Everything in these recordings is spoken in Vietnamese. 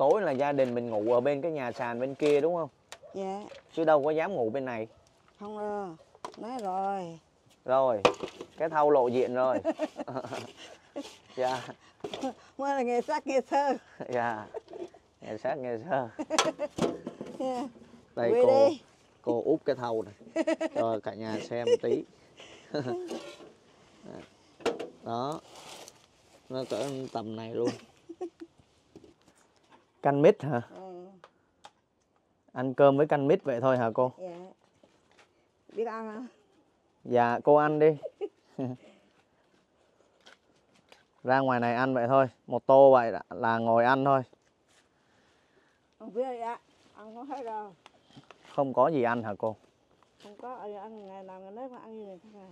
tối là gia đình mình ngủ ở bên cái nhà sàn bên kia đúng không? Dạ. Chứ đâu có dám ngủ bên này. Không đâu. Nói rồi. Rồi, cái thau lộ diện rồi. Dạ. Mới là nghề sắc nghề sơ. Dạ. Nghe sát nghe sơ. Yeah. Đây cô úp cái thau này cho cả nhà xem một tí. Đó, nó cỡ tầm này luôn. Canh mít hả? Ừ. Ăn cơm với canh mít vậy thôi hả cô? Dạ. Biết ăn không? Dạ cô ăn đi. Ra ngoài này ăn vậy thôi, một tô vậy là ngồi ăn thôi. Không biết ạ, ăn không hết đâu. Không có gì ăn hả cô? Không có ăn ngày nào ngày nấy mà ăn như này thôi à.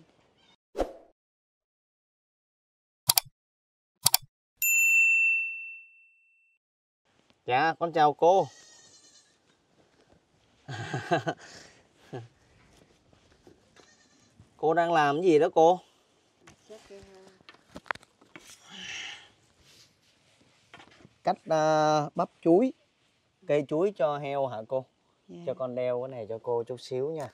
Dạ, con chào cô. Cô đang làm cái gì đó cô? Cắt bắp chuối, cây chuối cho heo hả cô? Yeah. Cho con đeo cái này cho cô chút xíu nha.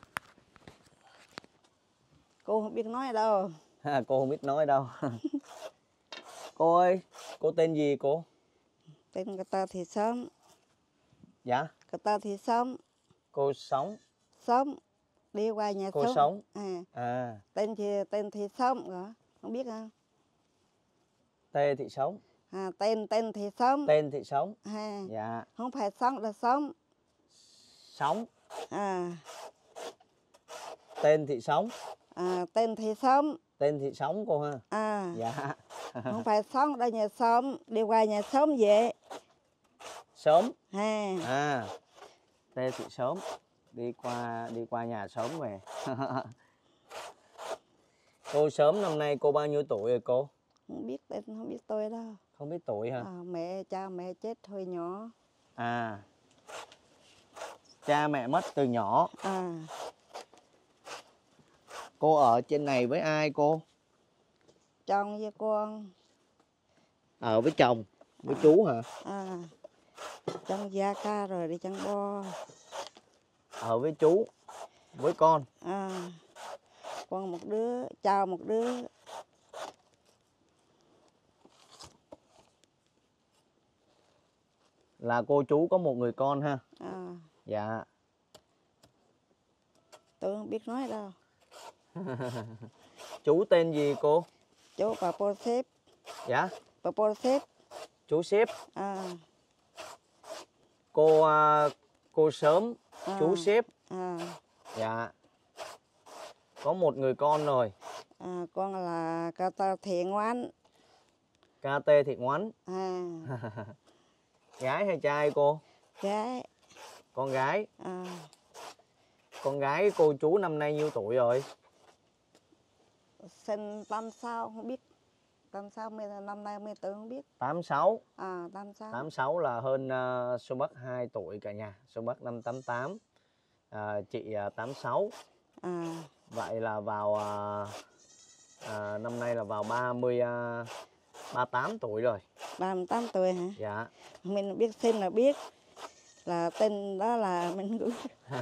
Cô không biết nói đâu. Cô không biết nói đâu. Cô ơi, cô tên gì cô? Tên người ta thì sống. Dạ? Người ta thì sống. Cô sống. Sống. Đi qua nhà Cô sống. À. Tên thì sống hả? Không biết không? Tê Thị Sống. À, tên thì sống. Tên Thị Sống. À. Dạ. Không phải sống là sống. Sống. À. Tên Thị Sống. À, tên thì sống. Tên Thị Sống cô ha. À. Dạ. Không phải sống đây nhà sống. Đi qua nhà sống về. Sớm. À. Tê Thị Sớm. Đi qua nhà sớm về. Cô Sớm năm nay cô bao nhiêu tuổi rồi cô? Không biết tên, không biết tôi đâu. Không biết tuổi hả? À, cha mẹ chết hồi nhỏ. À. Cha mẹ mất từ nhỏ. À. Cô ở trên này với ai cô? Chồng với con. Ở với chồng, với chú hả? À. Chồng già ca rồi đi chăn bo. Ở với chú, với con. À. Con một đứa, chào một đứa. Là cô chú có một người con ha? À. Dạ. Tôi không biết nói đâu. Chú tên gì cô? Chú bà Pô Xếp. Dạ? Bà Pô Xếp. Chú Xếp. À. Cô Sớm, chú Xếp. À. Dạ. Có một người con rồi. À, con là ca tơ Thiện Ngoan. KT Thị Ngoánh. À. Gái hay trai cô? Gái. Con gái. À. Con gái cô chú năm nay nhiêu tuổi rồi? Sinh 86 không biết. 86 năm nay 14 không biết. 86. À, 86. 86 là hơn Xuân Bắc 2 tuổi cả nhà. Xuân Bắc năm 88. Chị 86. À. Vậy là vào năm nay là vào 38 tuổi rồi. 38 tuổi hả? Dạ. Mình biết xin là biết. Là tên đó là mình gửi.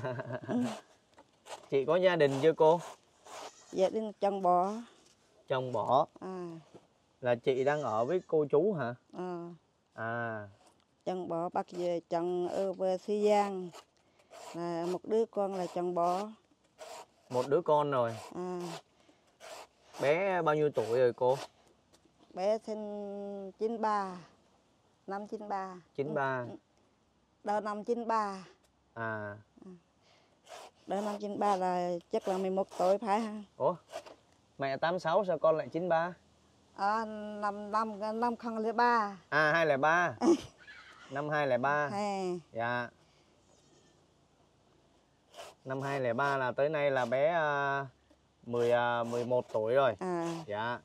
Chị có gia đình chưa cô? Gia đình chồng bỏ. Chồng bỏ. À. Là chị đang ở với cô chú hả? À. À. Chồng bỏ bắt về chồng ở về Suy Giang. Là một đứa con là chồng bỏ. Một đứa con rồi. À. Bé bao nhiêu tuổi rồi cô? Bé sinh 93. Năm 93. 93. Đầu năm 93. À. Đầu năm 93 là chắc là 11 tuổi phải không? Ủa? Mẹ 86 sao con lại 93? À, năm 2003. À 203. Năm 203. Hay. Dạ. Năm 203 là tới nay là bé 11 tuổi rồi. À. Dạ.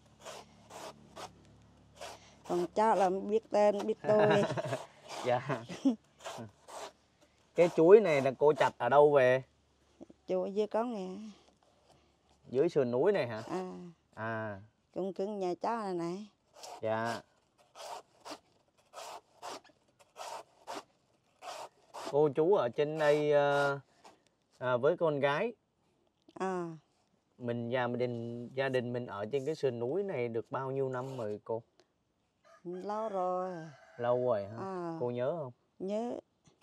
Còn cháu là biết tên, biết tôi. Dạ. Cái chuối này là cô chặt ở đâu về? Chú dưới con nè. Dưới sườn núi này hả? À. À. Cũng cưng nhà cháu này này. Dạ. Cô chú ở trên đây với con gái. Gia đình mình ở trên cái sườn núi này được bao nhiêu năm rồi cô? Lâu rồi. Lâu rồi hả? Cô nhớ không? Nhớ.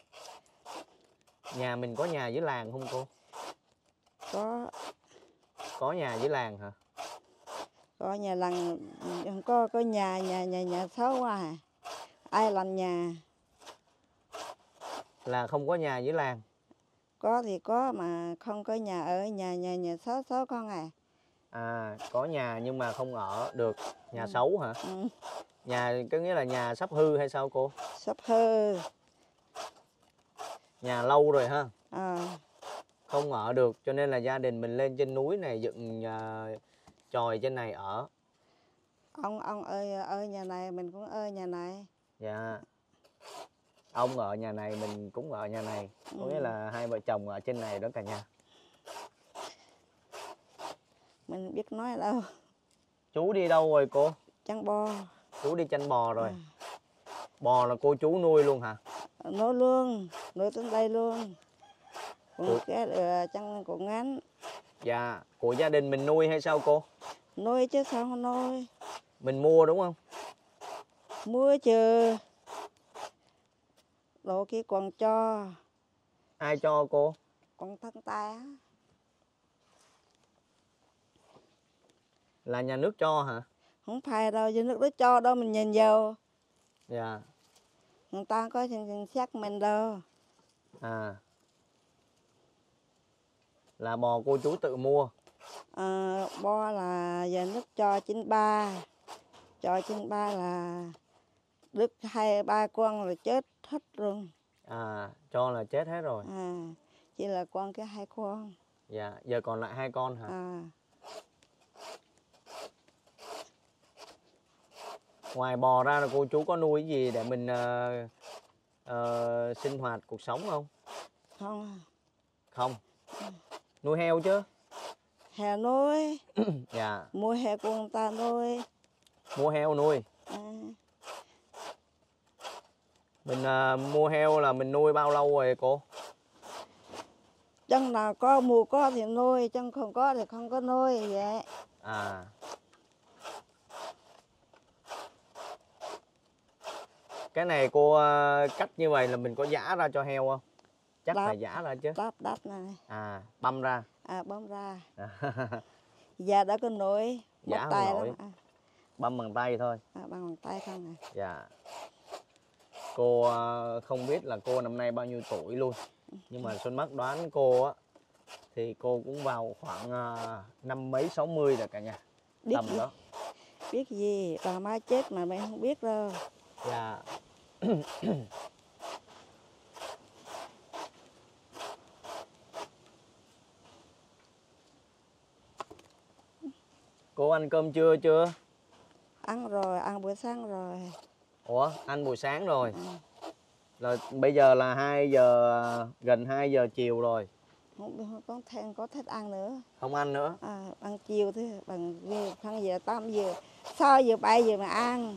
Nhà mình có nhà dưới làng không cô? Có. Có nhà dưới làng hả? Có nhà làng, có nhà xấu à. Ai làm nhà? Là không có nhà dưới làng. Có thì có mà không có nhà ở, nhà xấu con à. À, có nhà nhưng mà không ở được, nhà xấu hả? Nhà có nghĩa là nhà sắp hư hay sao cô? Sắp hư. Nhà lâu rồi ha? Không ở được cho nên là gia đình mình lên trên núi này dựng chòi trên này ở. Ông ở nhà này, mình cũng ở nhà này. Dạ. Ông ở nhà này, mình cũng ở nhà này. Có nghĩa là hai vợ chồng ở trên này đó cả nhà. Mình biết nói đâu. Chú đi đâu rồi cô? Chăn bò. Chú đi chăn bò rồi. Bò là cô chú nuôi luôn hả? Nuôi luôn, nuôi tới đây luôn. Cũng cái chăn cũng ngắn. Dạ, của gia đình mình nuôi hay sao cô? Nuôi chứ sao không nuôi. Mình mua đúng không? Mua chứ. Đồ kia còn cho. Ai cho cô? Con thân ta. Là nhà nước cho hả? Không phải đâu, nhà nước đó cho đâu mình nhìn vô. Dạ. Người ta có xác mình đâu. À. Là bò cô chú tự mua. Bò là nhà nước cho 93. Cho 93 là đứt 2-3 con rồi chết hết luôn. À, cho là chết hết rồi. Chỉ là con cái 2 con. Dạ, giờ còn lại 2 con hả? Ngoài bò ra là cô chú có nuôi cái gì để mình sinh hoạt cuộc sống không? Không. Không. Nuôi heo chứ? Heo nuôi. Dạ. Mua heo của người ta nuôi. Mua heo nuôi. Mình mua heo là mình nuôi bao lâu rồi cô? Chân nào có mùa có thì nuôi, chân không có thì không có nuôi vậy. À. Cái này cô cắt như vậy là mình có giã ra cho heo không? Chắc phải giã ra chứ. Đắp này. À, băm ra. Băm ra. Giờ đã có nổi. Giã không nổi. Băm bằng tay thôi. Băm bằng tay không à. Dạ. Cô không biết là cô năm nay bao nhiêu tuổi luôn. Nhưng mà Xuân Bắc đoán cô á thì cô cũng vào khoảng 50 60 rồi cả nhà. Biết tầm gì? Đó. Biết gì, bà má chết mà mày không biết đâu. Dạ. Cô ăn cơm trưa chưa? Ăn rồi, ăn bữa sáng rồi. Ủa, ăn buổi sáng rồi. Rồi bây giờ là 2 giờ, gần 2 giờ chiều rồi. Không có thích ăn nữa. Không ăn nữa? Ăn chiều thôi, bằng khoảng giờ 8 giờ, 6 giờ 7 giờ mà ăn.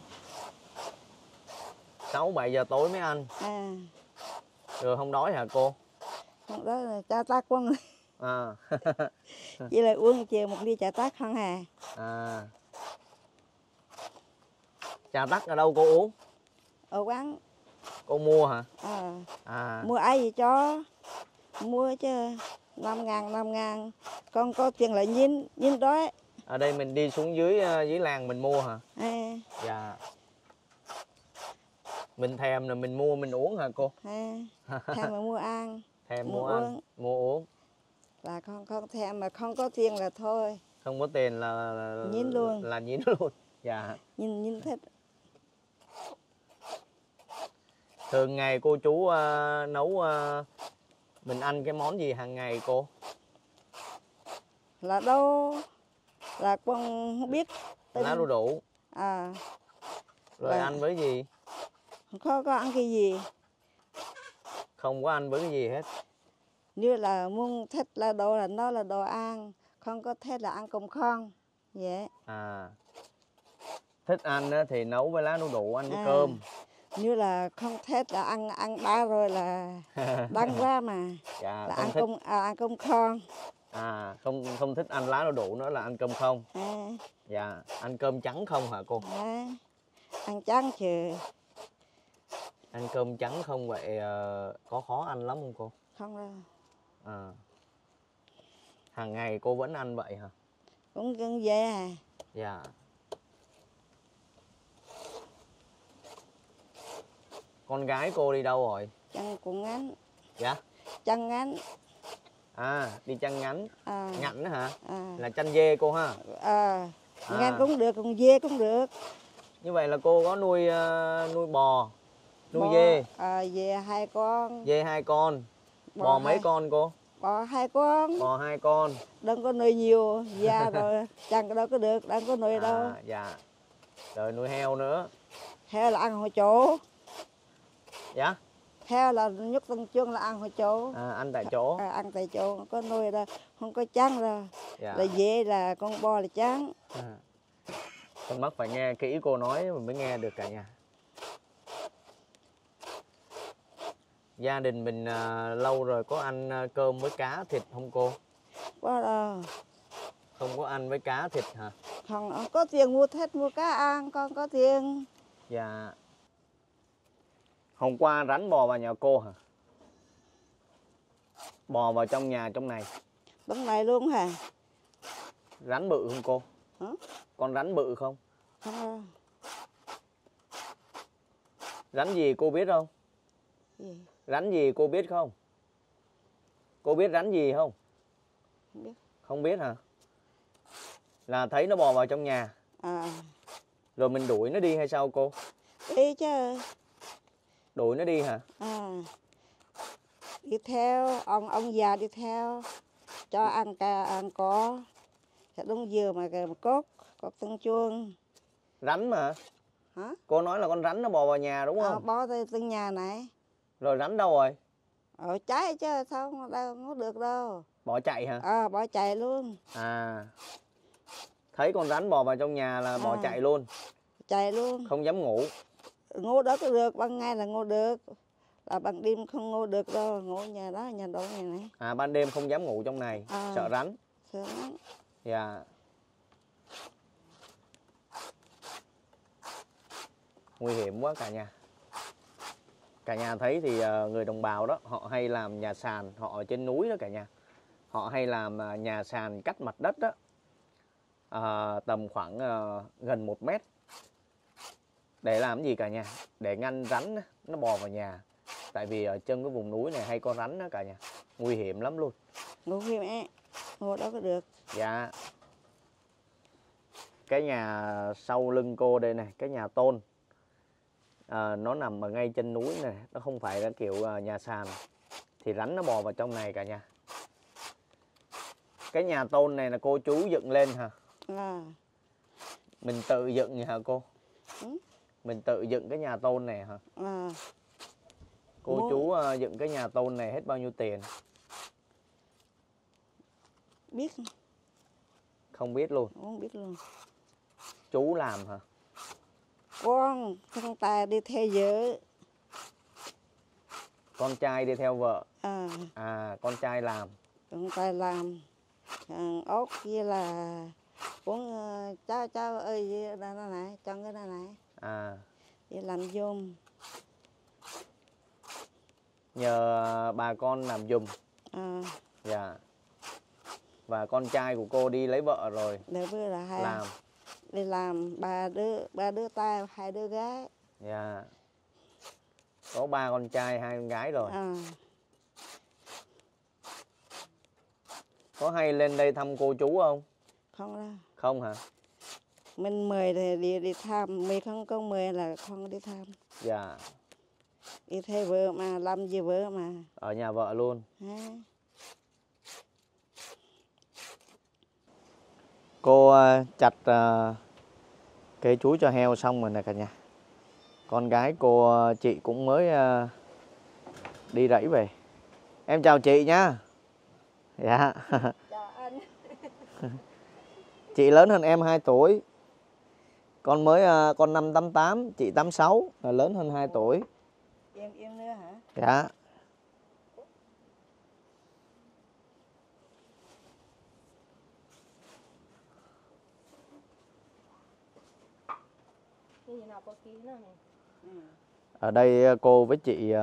6-7 giờ tối mới ăn. Rồi không đói hả cô? Không đó là cha tác quân. Chỉ là uống chiều một ly trà tắc không à. Trà tắc ở đâu cô uống? Ở quán. Cô mua hả? Mua ai gì cho. Mua chứ 5.000. Con có tiền là nhìn đói. Ở đây mình đi xuống dưới làng mình mua hả? Dạ. Mình thèm rồi mình mua mình uống hả cô? Thèm mà mua ăn. Thèm mua ăn, mua uống. Là con thèm mà không có tiền là thôi. Không có tiền là nhín luôn. Là nhín luôn. Dạ. Nhìn thích. Thường ngày cô chú nấu mình ăn cái món gì hàng ngày cô? Là đâu là con không biết. Lá đu đủ. Rồi ăn với gì? Không có ăn cái gì. Không có ăn với cái gì hết. Như là muốn thích là đồ là nó là đồ ăn, không có thích là ăn cùng không vậy. Thích ăn thì nấu với lá đu đủ, ăn với cơm. như là không thích là ăn ba rồi là đắng quá mà. Dạ, Là không ăn thích. ăn cơm không. À, không thích ăn lá đu đủ nữa, là ăn cơm không. À, Dạ, ăn cơm trắng không hả cô? à, ăn trắng chứ. Ăn cơm trắng không vậy có khó ăn lắm không cô? Không đâu. À, hàng ngày cô vẫn ăn vậy hả? Cũng vậy à. Dạ. Con gái cô đi đâu rồi? Chân cũng ngắn. Dạ. Chân ngắn. À, đi chăn ngắn. À, Ngắn hả? à, Là chăn dê cô ha? à, À. ngắn cũng được, còn dê cũng được. Như vậy là cô có nuôi bò, nuôi Bò, dê. dê 2 con. Dê 2 con. Bò mấy con cô? Bò 2 con. Bò 2 con. Đừng có nuôi nhiều, già rồi chăn đâu có được, đừng có nuôi đâu. Dạ. Rồi nuôi heo nữa. Heo là ăn hồi chỗ. Dạ. Heo là nhất tân chương là ăn hồi chỗ. Ăn tại chỗ. Ăn tại chỗ, không có nuôi đâu, không có chăn đâu. Dạ. Là dê là con bò là chăn. Con mắt phải nghe kỹ cô nói mình mới nghe được cả nhà. Gia đình mình lâu rồi có ăn cơm với cá thịt không cô? Có đâu. Không có ăn với cá thịt hả? Không có tiền mua thịt mua cá ăn, con có tiền. Dạ. Hôm qua rắn bò vào nhà cô hả? Bò vào trong nhà trong này. Trong này luôn hả? Rắn bự không cô? Hả? Con rắn bự không? Không đâu. Rắn gì cô biết không? Gì? Rắn gì cô biết không? Cô biết rắn gì không? Không biết. Không biết hả? Là thấy nó bò vào trong nhà. Rồi mình đuổi nó đi hay sao cô? Đi chứ. Đuổi nó đi hả? Đi theo, ông già đi theo. Cho ăn ăn có. Sẽ đúng dừa mà cốt tân chuông. Rắn mà. Hả? Cô nói là con rắn nó bò vào nhà đúng không? Bò tới từng nhà này. Rồi rắn đâu rồi? Cháy chứ sao đâu có được đâu. Bỏ chạy hả? Bỏ chạy luôn. Thấy con rắn bò vào trong nhà là bỏ chạy luôn. Chạy luôn. Không dám ngủ. Ngủ đó có được, ban ngày là ngủ được. Là ban đêm không ngủ được đâu, ngủ nhà đó, nhà đó nhà này. Ban đêm không dám ngủ trong này, sợ rắn. Sợ rắn. Dạ. Nguy hiểm quá cả nhà. Cả nhà thấy thì người đồng bào đó, họ hay làm nhà sàn, họ ở trên núi đó cả nhà. Họ hay làm nhà sàn cắt mặt đất đó. Tầm khoảng gần 1 mét. Để làm cái gì cả nhà? Để ngăn rắn nó bò vào nhà. Tại vì ở trên cái vùng núi này hay có rắn đó cả nhà. Nguy hiểm lắm luôn. Nguy hiểm ấy. Ngủ đó có được. Dạ. Cái nhà sau lưng cô đây này, cái nhà tôn. Nó nằm ở ngay chân núi này. Nó không phải là kiểu nhà sàn. Thì rắn nó bò vào trong này cả nhà. Cái nhà tôn này là cô chú dựng lên hả? Mình tự dựng hả cô? Mình tự dựng cái nhà tôn này hả? Cô chú dựng cái nhà tôn này hết bao nhiêu tiền? Biết. Không biết luôn. Không biết luôn. Chú làm hả? Con, thằng ta đi theo vợ. Con trai đi theo vợ. Con trai làm. Con trai làm. Ốc kia là cũng cháu ơi gì đó này, trong cái đó này. Đi làm giùm. Nhờ bà con làm giùm. Dạ. Và con trai của cô đi lấy vợ rồi. Làm. Đi làm ba đứa trai, 2 đứa gái. Dạ. Có 3 con trai, 2 con gái rồi. Có hay lên đây thăm cô chú không? Không đâu. Không hả? Mình mời thì đi thăm, mình không có mời là không đi thăm. Dạ. Đi theo vợ mà, làm gì vợ mà. Ở nhà vợ luôn. Cô chặt cây chuối cho heo xong rồi nè cả nhà. Con gái cô chị cũng mới đi rẫy về. Em chào chị nhá. Dạ. Chào anh. Chị lớn hơn em 2 tuổi. Con mới con 588, chị 86 là lớn hơn 2 tuổi. Em nữa hả? Dạ. Ở đây cô với chị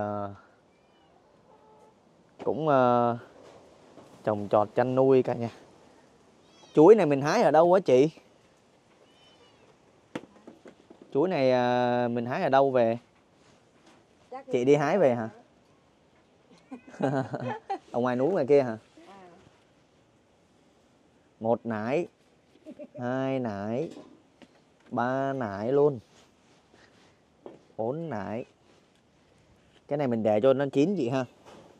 cũng trồng trọt chăn nuôi cả nhà. Chuối này mình hái ở đâu á chị? Chuối này mình hái ở đâu về? Chị đi hái về hả? Ở ngoài núi ngoài kia hả? 1 nải, 2 nải, 3 nải luôn, 4 nải. Cái này mình để cho nó chín chị ha.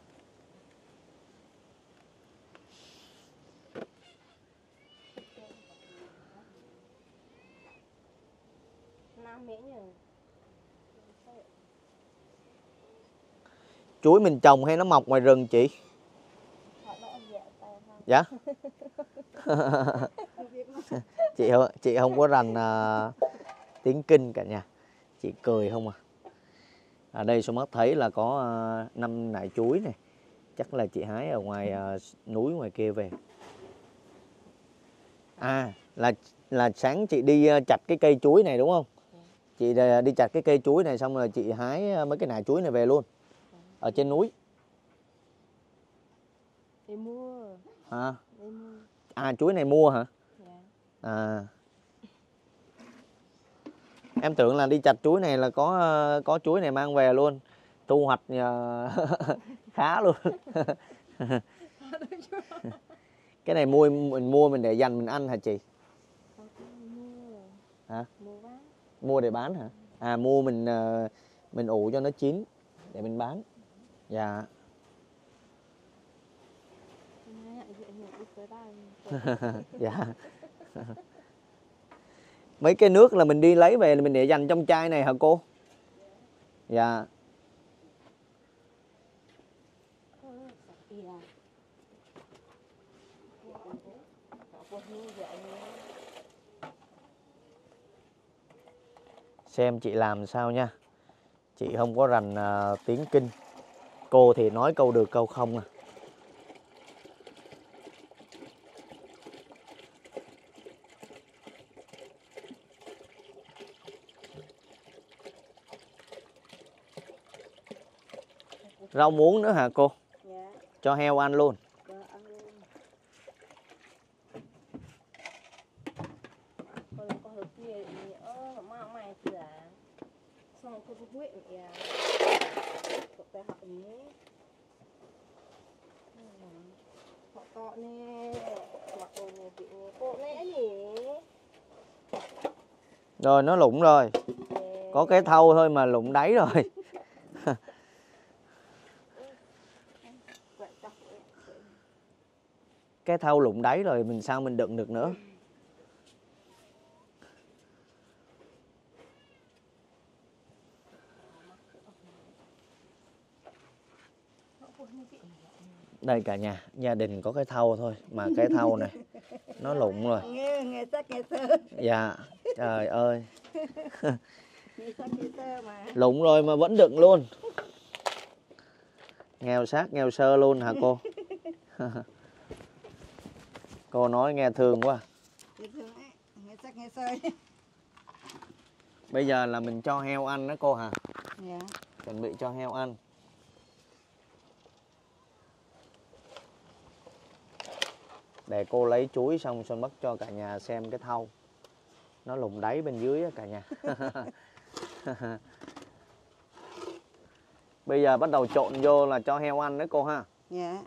Chuối mình trồng hay nó mọc ngoài rừng chị? Dạ. chị không có rành tiếng Kinh cả nhà. Chị cười không à. Ở đây số mắt thấy là có 5 nải chuối này. Chắc là chị hái ở ngoài núi ngoài kia về. À là sáng chị đi chặt cái cây chuối này đúng không? Chị đi chặt cái cây chuối này xong rồi chị hái mấy cái nải chuối này về luôn. Ở trên núi. Em mua. Hả? Em mua. À chuối này mua hả? Dạ. À. Em tưởng là đi chặt chuối này là có chuối này mang về luôn. Thu hoạch khá luôn. Cái này mình mua mình để dành mình ăn hả chị? Hả? Mua để bán hả? À mua mình ủ cho nó chín để mình bán. Dạ. Dạ. Mấy cái nước là mình đi lấy về là mình để dành trong chai này hả cô? Dạ. Xem chị làm sao nha. Chị không có rành tiếng Kinh. Cô thì nói câu được câu không à. Rau muống nữa hả cô? Dạ. Cho heo ăn luôn. Cho ăn luôn. Con hợp kia ở mà mày thì là xong cô quyết ya. Cô ta học nhé. Họ to nè. Mặc đồ này chị cô nè nhỉ. Rồi nó lụng rồi. Có cái thau thôi mà lụng đáy rồi. Cái thau lụng đáy rồi mình sao mình đựng được nữa. Đây cả nhà, gia đình có cái thau thôi mà cái thau này nó lụng rồi. Nghe chắc nghe thơ. Dạ, trời ơi. Nghe chắc nghe thơ mà. Lụng rồi mà vẫn đựng luôn. Nghèo xác nghèo sơ luôn hả cô? Cô nói nghe thương quá. Nghe chắc nghe sơ. Bây giờ là mình cho heo ăn đó cô hả? Dạ. Chuẩn bị cho heo ăn. Để cô lấy chuối xong Xuân Bắc cho cả nhà xem cái thau. Nó lụng đáy bên dưới á cả nhà. Bây giờ bắt đầu trộn vô là cho heo ăn đấy cô ha. Dạ.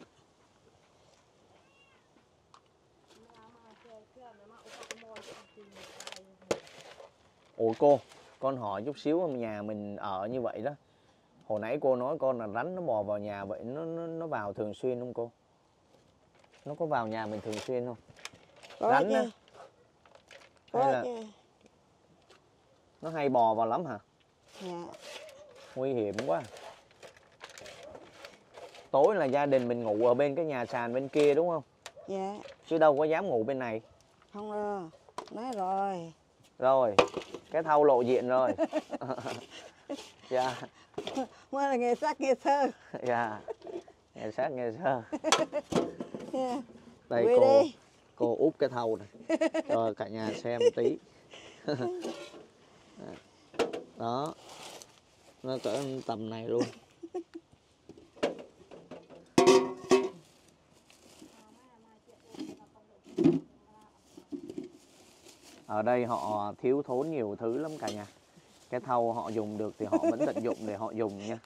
Ủa cô, con hỏi chút xíu, nhà mình ở như vậy đó. Hồi nãy cô nói con là rắn nó bò vào nhà vậy, nó vào thường xuyên không cô? Nó có vào nhà mình thường xuyên không? Có Rắn chứ. á? Hay Có là chứ. nó hay bò vào lắm hả? Dạ. Nguy hiểm quá. Tối là gia đình mình ngủ ở bên cái nhà sàn bên kia đúng không? Dạ. Chứ đâu có dám ngủ bên này. Không đâu. Nói rồi. Rồi, Cái thau lộ diện rồi. Dạ. Mới là nghề sắc nghề sơ. Dạ. Nghe sát nghe sơ. Đây Quê đi. cô úp cái thau này cho cả nhà xem tí. Đó, nó cỡ tầm này luôn. Ở đây họ thiếu thốn nhiều thứ lắm cả nhà. Cái thau họ dùng được thì họ vẫn tận dụng để họ dùng nha.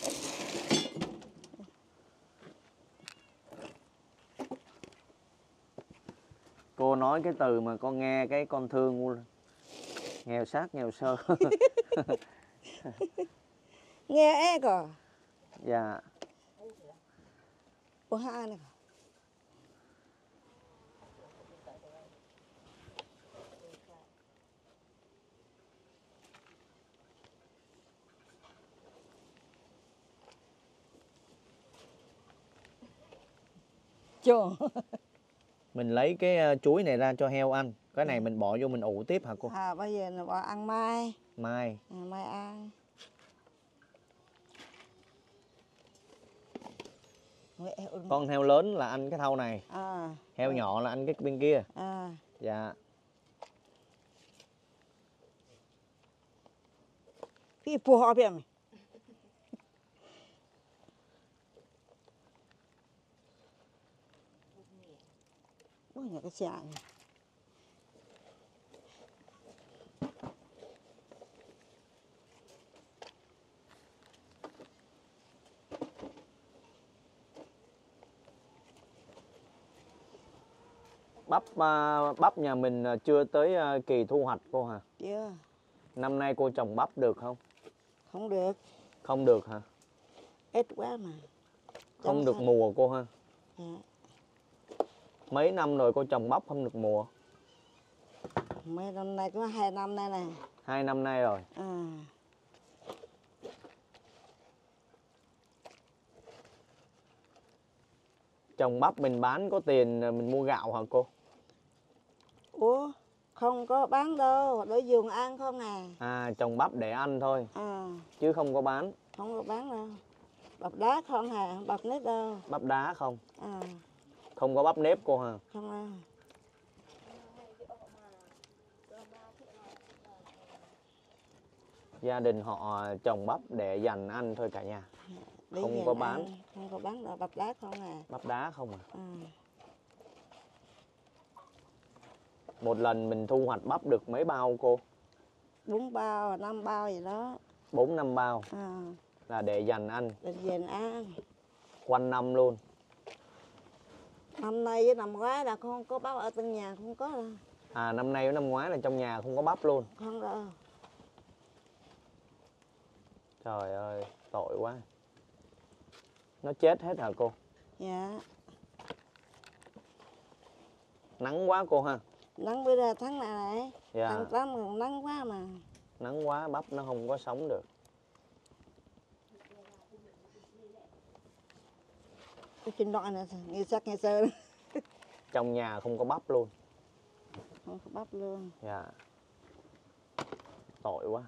Cô nói cái từ mà con nghe cái con thương luôn. Nghèo sát nghèo sơ. Nghe e cả. Dạ. Ủa hai này. Chồ. Mình lấy cái chuối này ra cho heo ăn. Cái này mình bỏ vô mình ủ tiếp hả cô? À bây giờ là bỏ ăn mai. Mai. À, mai ăn. Con heo lớn là ăn cái thau này. À. Heo nhỏ là ăn cái bên kia. À. Dạ. Cái phù hợp vậy mày. Ôi nhà cái xe này. Bắp nhà mình chưa tới kỳ thu hoạch cô hả? Chưa. Năm nay cô trồng bắp được không? Không được. Không được hả? Ít quá mà. Không được mùa cô ha? À. Mấy năm rồi cô trồng bắp không được mùa? Mấy năm nay có 2 năm nay nè. 2 năm nay rồi. À. Trồng bắp mình bán có tiền mình mua gạo hả cô? Ủa, không có bán đâu, để dùng ăn không à. À, trồng bắp để ăn thôi. À. Chứ không có bán. Không có bán đâu. Bắp đá không à, bắp nếp đâu. Bắp đá không? À. Không có bắp nếp cô hả? Không à. Gia đình họ trồng bắp để dành ăn thôi cả nhà. Để Không có bán. ăn. Không có bán đâu, bắp đá không à. Bắp đá không à? À. Một lần mình thu hoạch bắp được mấy bao cô? 4 bao, 5 bao gì đó. 4-5 bao. À. Là để dành ăn. Để dành ăn. Quanh năm luôn. Năm nay với năm ngoái là không có bắp ở trong nhà, không có đâu. À, năm nay với năm ngoái là trong nhà không có bắp luôn. Không đâu. Trời ơi, tội quá. Nó chết hết hả cô? Dạ. Nắng quá cô ha? Nắng bây giờ tháng này này. Dạ. Tháng 8 còn nắng quá mà. Nắng quá bắp nó không có sống được. Cái chuyện đoạn này nghe sắc nghe sơ. Trong nhà không có bắp luôn. Không có bắp luôn. Dạ. Tội quá.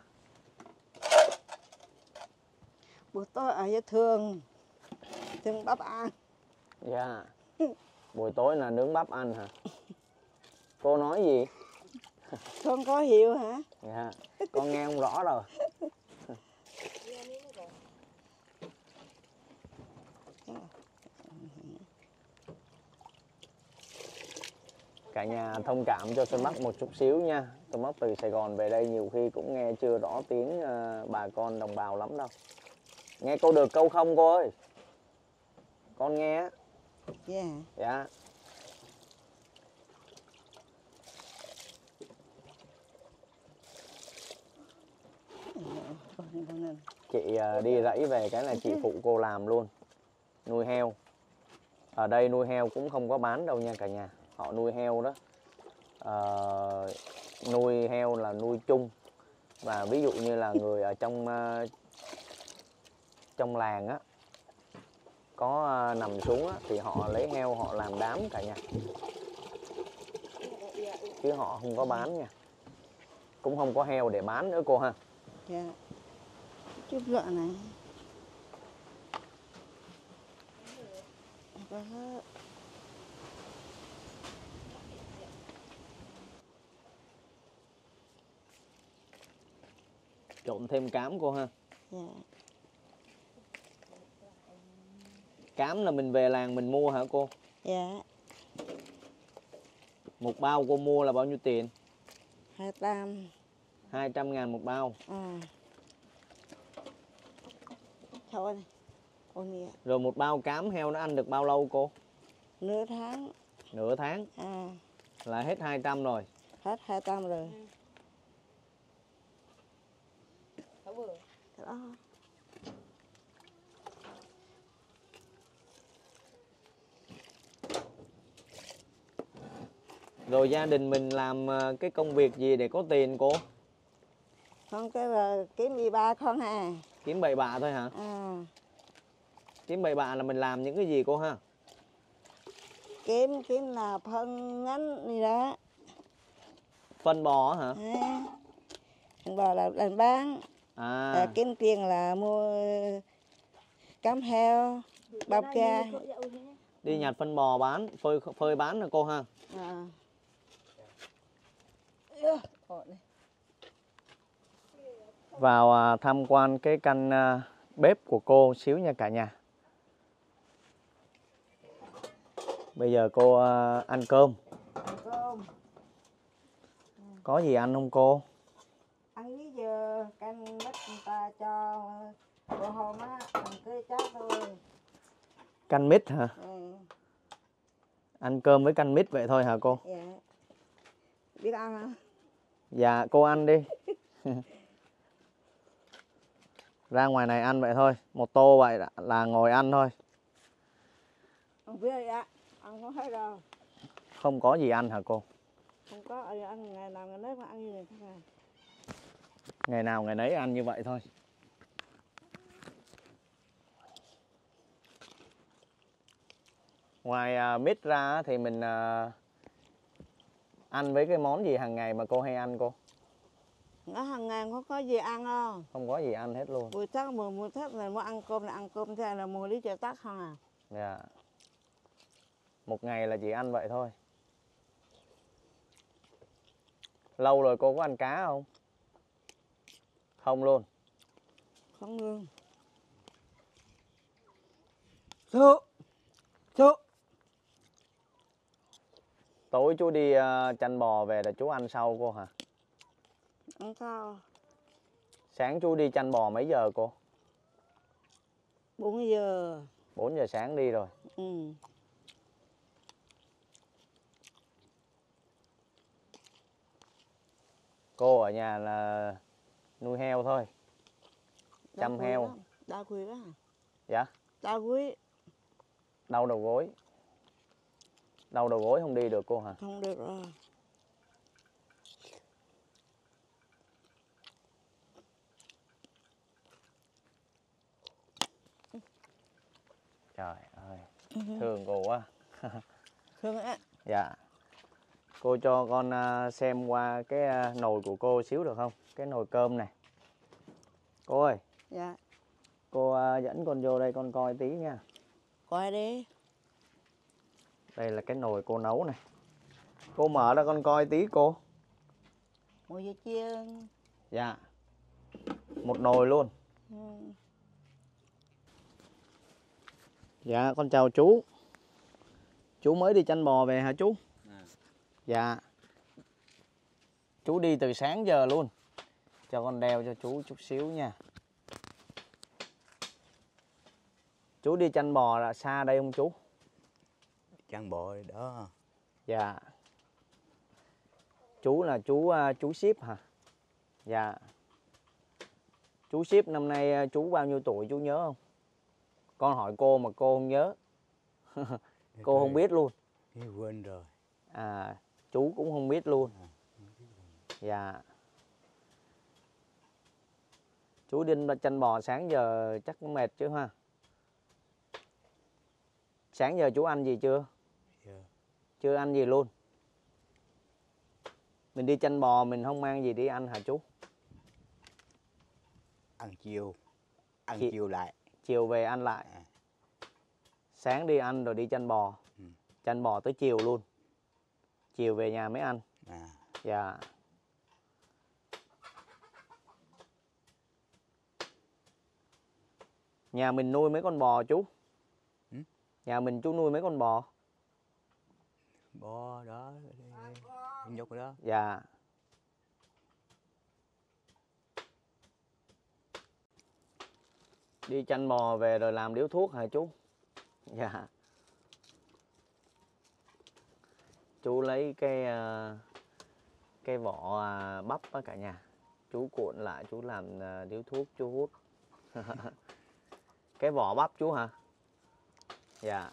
Buổi tối ở với thường bắp ăn. Dạ. Buổi tối là nướng bắp ăn hả? Cô nói gì? Không có hiểu hả? Dạ. Con nghe không rõ rồi. Cả nhà thông cảm cho Xuân Bắc một chút xíu nha. Xuân Bắc từ Sài Gòn về đây nhiều khi cũng nghe chưa rõ tiếng bà con đồng bào lắm đâu. Nghe câu được câu không cô ơi? Con nghe. Yeah. Dạ. Chị đi rẫy về cái là chị phụ cô làm luôn. Nuôi heo. Ở đây nuôi heo cũng không có bán đâu nha cả nhà. Họ nuôi heo đó. Nuôi heo là nuôi chung. Và ví dụ như là người ở trong làng á, có nằm xuống á, thì họ lấy heo họ làm đám cả nhà. Chứ họ không có bán nha. cũng không có heo để bán nữa cô ha. Dạ. Chút lợn này. Trộn thêm cám cô ha. Dạ. Cám là mình về làng mình mua hả cô? Dạ. Một bao cô mua là bao nhiêu tiền? 200. 200.000 một bao. Thôi này. Ôi nè. Rồi một bao cám heo nó ăn được bao lâu cô? Nửa tháng. Nửa tháng. Là hết 200 rồi. Hết 200 rồi. Đó. Rồi gia đình mình làm cái công việc gì để có tiền cô? Không, cái là kiếm đi ba con hà. Kiếm bậy bạ thôi hả? Kiếm bậy bạ là mình làm những cái gì cô ha? Kiếm là phân ngắn gì đó. Phân bò hả? Phân bò là làm bán. Kiếm tiền là mua cám heo, bắp ca. Đi nhặt phân bò bán, phơi bán là cô ha? Vào tham quan cái căn bếp của cô xíu nha cả nhà. Bây giờ cô ăn cơm. Có gì ăn không cô? Ăn lý giờ canh mít người ta cho bữa hôm á, mình cứ chát thôi. Canh mít hả? Ăn cơm với canh mít vậy thôi hả cô? Dạ. Biết ăn hả? Dạ cô ăn đi. Ra ngoài này ăn vậy thôi. Một tô vậy là ngồi ăn thôi. Không biết gì ạ. Ăn không hết đâu. Không có gì ăn hả cô? Không có ăn, ngày nào ngày nấy mà ăn như này thôi. Ngày nào ngày nấy ăn như vậy thôi. Ngoài mít ra thì mình ăn với cái món gì hàng ngày mà cô hay ăn cô? Nó hàng ngày không có gì ăn đâu. Không có gì ăn hết luôn. Buổi sáng mùa Tết này muốn ăn cơm là ăn cơm, thế là mua lý chợ tắc không à. Dạ. Một ngày là chỉ ăn vậy thôi. Lâu rồi cô có ăn cá không? Không luôn. Không luôn. Chú. Tối chú đi chăn bò về là chú ăn sau cô hả? Ăn sao? Sáng chú đi chăn bò mấy giờ cô? 4 giờ. 4 giờ sáng đi rồi. Cô ở nhà là nuôi heo thôi. Chăm heo. Đau quý đó hả? Dạ? Đau quý. Đau đầu gối. Đau đầu gối không đi được cô hả? Không được rồi. Trời ơi, thương cô quá. Thương ạ. Dạ. Cô cho con xem qua cái nồi của cô xíu được không? Cái nồi cơm này. Cô ơi. Dạ. Cô dẫn con vô đây con coi tí nha. Coi đi. Đây là cái nồi cô nấu này. Cô mở ra con coi tí cô. Một giờ chiên. Dạ. Một nồi luôn. Dạ con chào chú. Chú mới đi chăn bò về hả chú? Dạ. Chú đi từ sáng giờ luôn. Cho con đeo cho chú chút xíu nha. Chú đi chăn bò là xa đây không chú? Chăn bò đó. Dạ. Chú là chú ship hả? Dạ. Chú ship năm nay chú bao nhiêu tuổi chú nhớ không? Con hỏi cô mà cô không nhớ. Cô không biết luôn. Quên rồi. Chú cũng không biết luôn. Dạ. Chú đi chăn bò sáng giờ chắc cũng mệt chứ ha. Sáng giờ chú ăn gì chưa? Chưa. Chưa ăn gì luôn. Mình đi chăn bò mình không mang gì đi ăn hả chú? Ăn chiều. Ăn Chị- chiều lại. Chiều về ăn lại. À. Sáng đi ăn rồi đi chăn bò. Ừ. Chăn bò tới chiều luôn. Chiều về nhà mới ăn. À. Dạ. Nhà mình nuôi mấy con bò chú? Ừ? Nhà mình chú nuôi mấy con bò? Bò đó. Nhục đó. Dạ. Đi chăn bò về rồi làm điếu thuốc hả chú? Dạ. Chú lấy cái vỏ bắp á cả nhà. Chú cuộn lại chú làm điếu thuốc chú hút. Cái vỏ bắp chú hả? Dạ.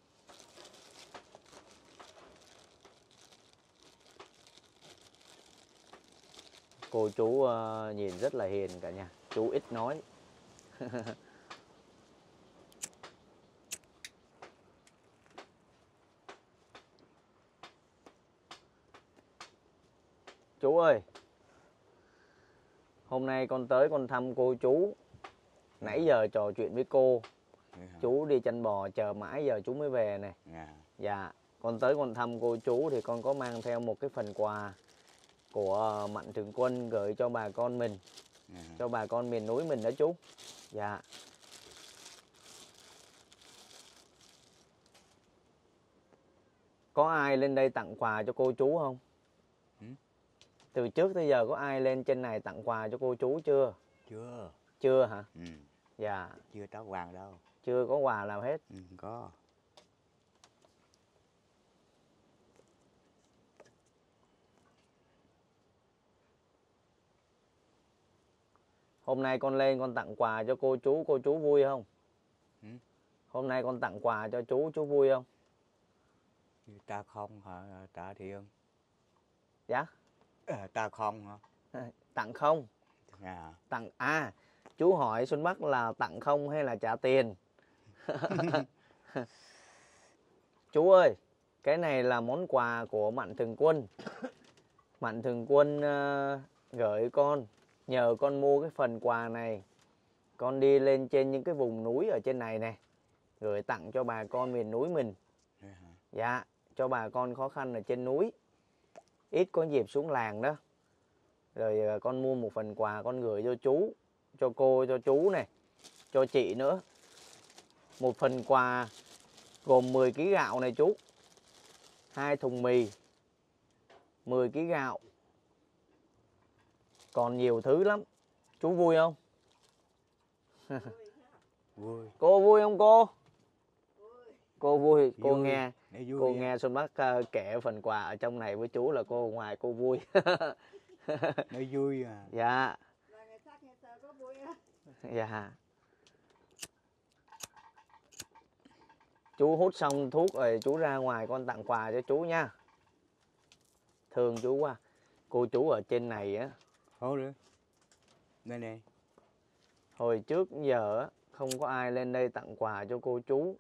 Cô chú nhìn rất là hiền cả nhà. Chú ít nói. Chú ơi, hôm nay con tới con thăm cô chú. Nãy giờ trò chuyện với cô. Chú đi chăn bò chờ mãi giờ chú mới về này. Dạ, con tới con thăm cô chú thì con có mang theo một cái phần quà của Mạnh Thường Quân gửi cho bà con mình, cho bà con miền núi mình đó chú. Dạ. Có ai lên đây tặng quà cho cô chú không? Từ trước tới giờ có ai lên trên này tặng quà cho cô chú chưa? Chưa. Chưa hả? Ừ. Dạ. Chưa có hoàng đâu. Chưa có quà nào hết. Ừ, có. Hôm nay con lên con tặng quà cho cô chú vui không? Hôm nay con tặng quà cho chú vui không? Ta không hả? Ta thiện. Dạ? Ta không hả? Tặng không? À. Tặng chú hỏi Xuân Bắc là tặng không hay là trả tiền? Chú ơi, cái này là món quà của Mạnh Thường Quân. Mạnh Thường Quân gửi con, nhờ con mua cái phần quà này. Con đi lên trên những cái vùng núi ở trên này nè, gửi tặng cho bà con miền núi mình. Dạ, cho bà con khó khăn ở trên núi. Ít có dịp xuống làng đó. Rồi con mua một phần quà con gửi cho chú, cho cô, cho chú này, cho chị nữa. Một phần quà gồm 10 kg gạo này chú, 2 thùng mì, 10 kg gạo. Còn nhiều thứ lắm. Chú vui không? Vui. Cô vui không cô? Cô vui. Cô Vui. nghe Vui cô á. nghe Xuân Bắc kể phần quà ở trong này với chú là cô ngoài cô vui. Nó vui à. Dạ. Dạ. Chú hút xong thuốc rồi chú ra ngoài con tặng quà cho chú nha. Thương chú quá. Cô chú ở trên này á. Thôi nữa. Đây nè. Hồi trước giờ á, không có ai lên đây tặng quà cho cô chú.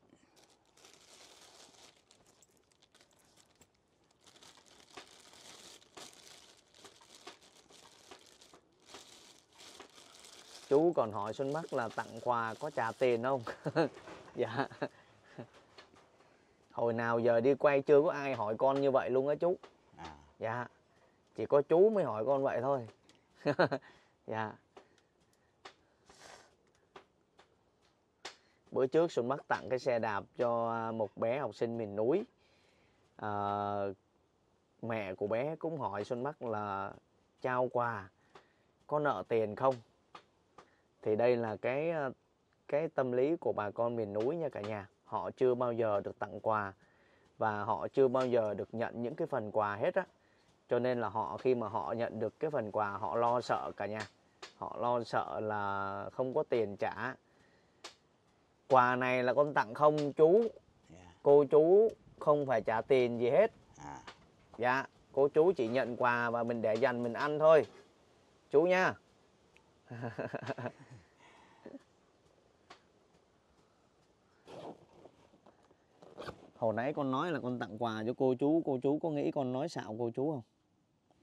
Chú còn hỏi Xuân Bắc là tặng quà có trả tiền không? Dạ. Hồi nào giờ đi quay chưa có ai hỏi con như vậy luôn á chú. À. Dạ. Chỉ có chú mới hỏi con vậy thôi. Dạ. Bữa trước Xuân Bắc tặng cái xe đạp cho một bé học sinh miền núi. Mẹ của bé cũng hỏi Xuân Bắc là trao quà có nợ tiền không? Thì đây là cái tâm lý của bà con miền núi nha cả nhà. Họ chưa bao giờ được tặng quà và họ chưa bao giờ được nhận những cái phần quà hết á. Cho nên là họ khi mà họ nhận được cái phần quà họ lo sợ cả nhà. Họ lo sợ là không có tiền trả. Quà này là con tặng không chú. Cô chú không phải trả tiền gì hết. Dạ, cô chú chỉ nhận quà và mình để dành mình ăn thôi. Chú nha. Hồi nãy con nói là con tặng quà cho cô chú có nghĩ con nói xạo cô chú không?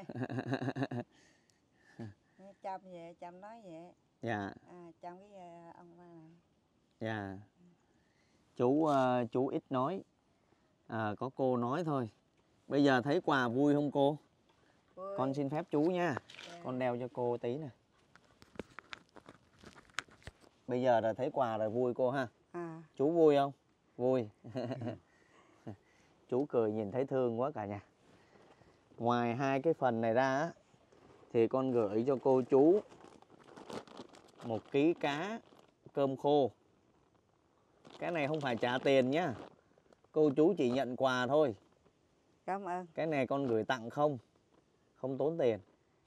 Chăm về chăm nói vậy. Dạ. Chăm cái ông ba này. Dạ. Chú ít nói, có cô nói thôi. Bây giờ thấy quà vui không cô? Vui. Con xin phép chú nha. Dạ. Con đeo cho cô tí nè. Bây giờ là thấy quà rồi vui cô ha. Chú vui không? Vui. Chú cười nhìn thấy thương quá cả nhà. Ngoài hai cái phần này ra á, thì con gửi cho cô chú 1 ký cá cơm khô. Cái này không phải trả tiền nhá. Cô chú chỉ nhận quà thôi. Cảm ơn. Cái này con gửi tặng không tốn tiền.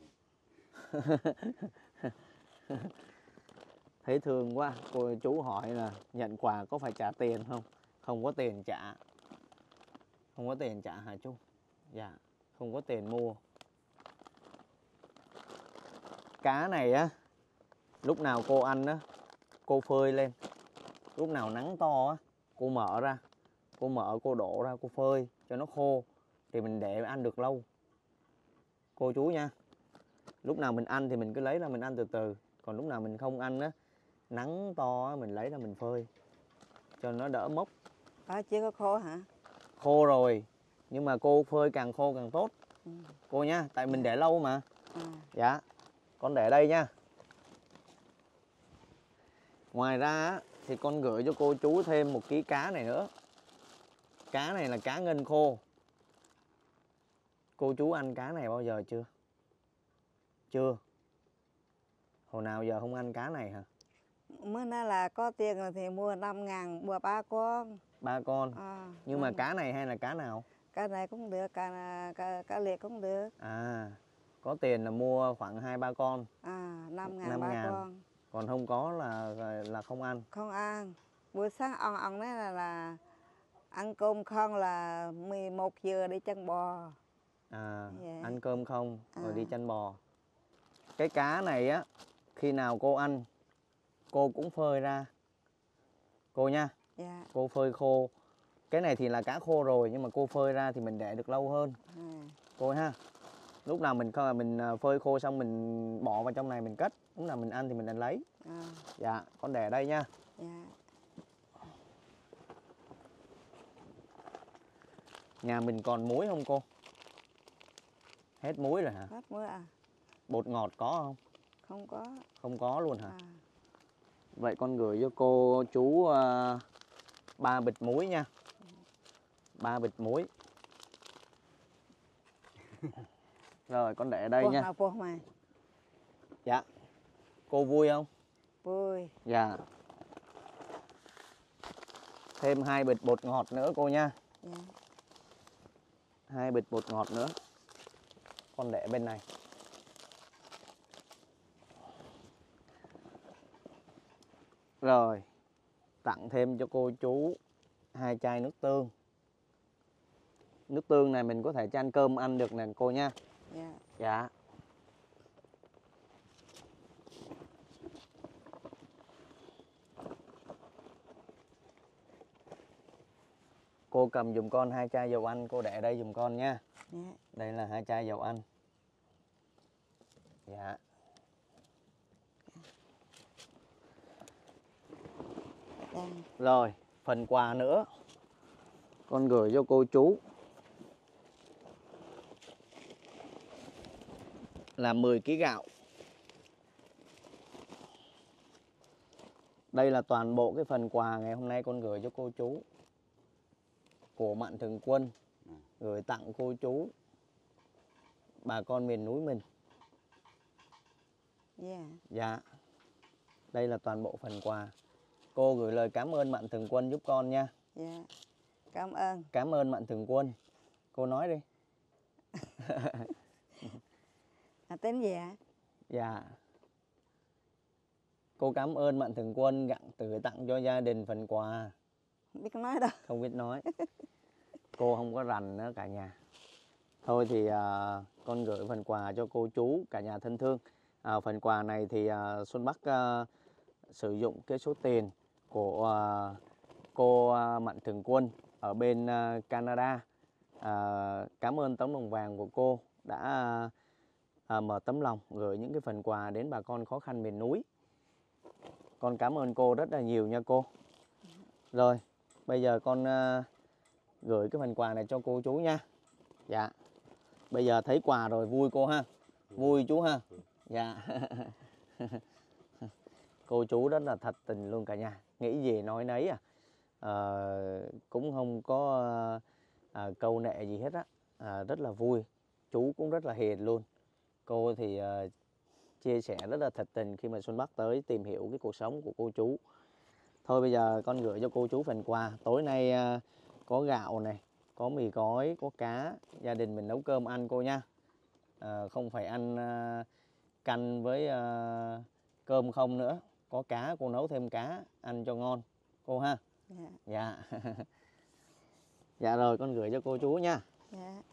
Thấy thương quá. Cô chú hỏi là nhận quà có phải trả tiền không? Không có tiền trả. Không có tiền trả hả chú? Dạ. Không có tiền mua. Cá này á, lúc nào cô ăn á, cô phơi lên. Lúc nào nắng to á, cô mở ra. Cô đổ ra, cô phơi cho nó khô. Thì mình để ăn được lâu. Cô chú nha. Lúc nào mình ăn thì mình cứ lấy ra mình ăn từ từ. Còn lúc nào mình không ăn á, nắng to á, mình lấy ra mình phơi cho nó đỡ mốc. Chưa có khô hả? Khô rồi. Nhưng mà cô phơi càng khô càng tốt. Cô nha, tại mình để lâu mà. Dạ. Con để đây nha. Ngoài ra á, thì con gửi cho cô chú thêm 1 ký cá này nữa. Cá này là cá ngân khô. Cô chú ăn cá này bao giờ chưa? Chưa. Hồi nào giờ không ăn cá này hả? Mới nói là có tiền rồi thì mua 5.000 mua 3 con. 3 con. Nhưng mà 5.000. cá này hay là cá nào? Cá này cũng được, cá liệt cũng được. Có tiền là mua khoảng 2-3 con. 5.000 3 con. Còn không có là không ăn. Không ăn. Buổi sáng ông nói là ăn cơm không là 11 giờ đi chăn bò. Ăn cơm không rồi đi chăn bò. Cái cá này á, khi nào cô ăn, cô cũng phơi ra. Cô nha. Dạ. Cô phơi khô. Cái này thì là cá khô rồi, nhưng mà cô phơi ra thì mình để được lâu hơn. Cô ha. Lúc nào mình phơi khô xong mình bỏ vào trong này mình cất. Lúc nào mình ăn thì mình lấy. Dạ, con để đây nha. Dạ. Nhà mình còn muối không cô? Hết muối rồi hả? Hết muối Bột ngọt có không? Không có. Không có luôn hả? Vậy con gửi cho cô chú 3 bịch muối nha. 3 bịch muối. Rồi con để đây nha. Dạ. Cô vui không? Vui. Dạ. Thêm 2 bịch bột ngọt nữa cô nha. Dạ. 2 bịch bột ngọt nữa. Con để bên này. Rồi. Tặng thêm cho cô chú 2 chai nước tương. Nước tương này mình có thể chan cơm ăn được nè cô nha. Dạ. Dạ. Cô cầm giùm con 2 chai dầu ăn, cô để đây giùm con nha. Dạ. Đây là 2 chai dầu ăn. Dạ. Rồi, phần quà nữa. Con gửi cho cô chú là 10 kg gạo. Đây là toàn bộ cái phần quà ngày hôm nay con gửi cho cô chú của Mạnh Thường Quân, gửi tặng cô chú bà con miền núi mình. Dạ. Đây là toàn bộ phần quà. Cô gửi lời cảm ơn Mạnh Thường Quân giúp con nha. Dạ. Cảm ơn. Cảm ơn Mạnh Thường Quân. Cô nói đi. Tên gì ạ? Dạ. Cô cảm ơn Mạnh Thường Quân gửi tặng cho gia đình phần quà. Không biết nói đâu. Không biết nói. Cô không có rành nữa cả nhà. Thôi thì con gửi phần quà cho cô chú cả nhà thân thương. Phần quà này thì Xuân Bắc sử dụng cái số tiền của cô Mạnh Thường Quân ở bên Canada. Cảm ơn tấm lòng vàng của cô đã mở tấm lòng gửi những cái phần quà đến bà con khó khăn miền núi. Con cảm ơn cô rất là nhiều nha cô. Rồi, bây giờ con gửi cái phần quà này cho cô chú nha. Dạ. Bây giờ thấy quà rồi vui cô ha. Vui chú ha. Dạ. Cô chú rất là thật tình luôn cả nhà. Nghĩ gì nói nấy à. Cũng không có câu nệ gì hết á. Rất là vui. Chú cũng rất là hiền luôn. Cô thì chia sẻ rất là thật tình khi mà Xuân Bắc tới tìm hiểu cái cuộc sống của cô chú. Thôi bây giờ con gửi cho cô chú phần quà. Tối nay có gạo này, có mì gói, có cá. Gia đình mình nấu cơm ăn cô nha. Không phải ăn canh với cơm không nữa. Có cá, cô nấu thêm cá ăn cho ngon cô ha. Dạ. Dạ. Dạ rồi con gửi cho cô chú nha. Dạ.